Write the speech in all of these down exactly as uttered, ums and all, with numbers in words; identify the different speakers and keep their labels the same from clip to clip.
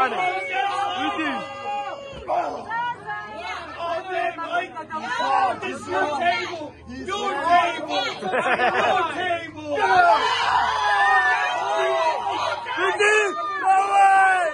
Speaker 1: მიუტანე. ვიდი.
Speaker 2: Oh, this is your table! Your table! Your table!
Speaker 1: ვიდი. away!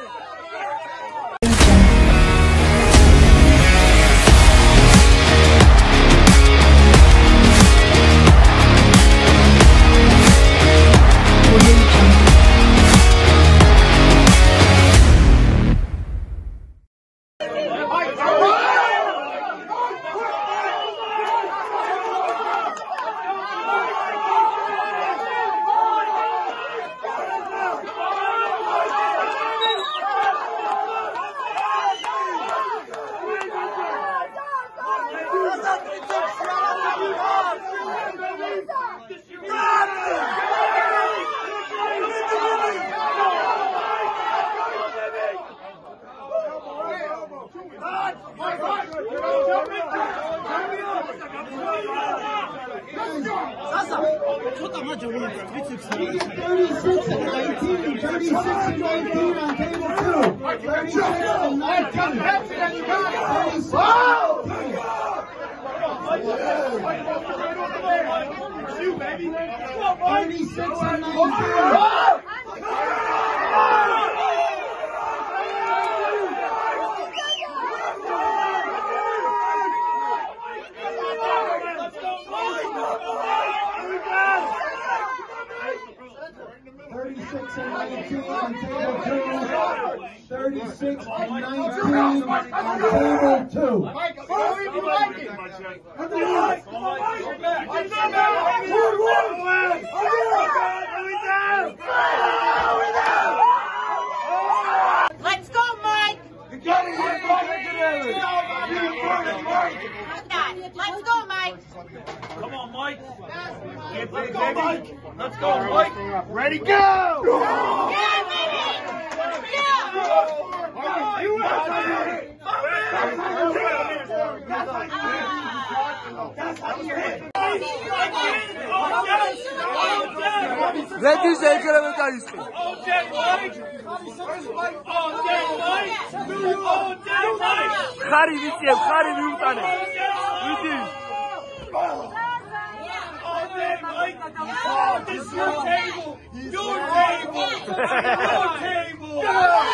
Speaker 3: Zaza, ცოტა მაჯა ვიცებს thirty-six and nineteen, thirty-six and nineteen on table two. thirty-six and nineteen. thirty-six and nineteen. thirty-six and nineteen on table two. thirty-six and nineteen on table two.
Speaker 2: Mike, if you like it.
Speaker 4: Let's go, Mike! Let's go, Mike!
Speaker 2: Come on, Mike. Let's go, Mike. Let's go, Mike. Ready, go!
Speaker 4: Yeah, baby! Yeah!
Speaker 2: You
Speaker 1: Ready, შეიძლება დაიწყო. ხარი ვიცი, ხარი მიუტანე. ვიდი.
Speaker 2: Oh, this is your table! Your table! Your table!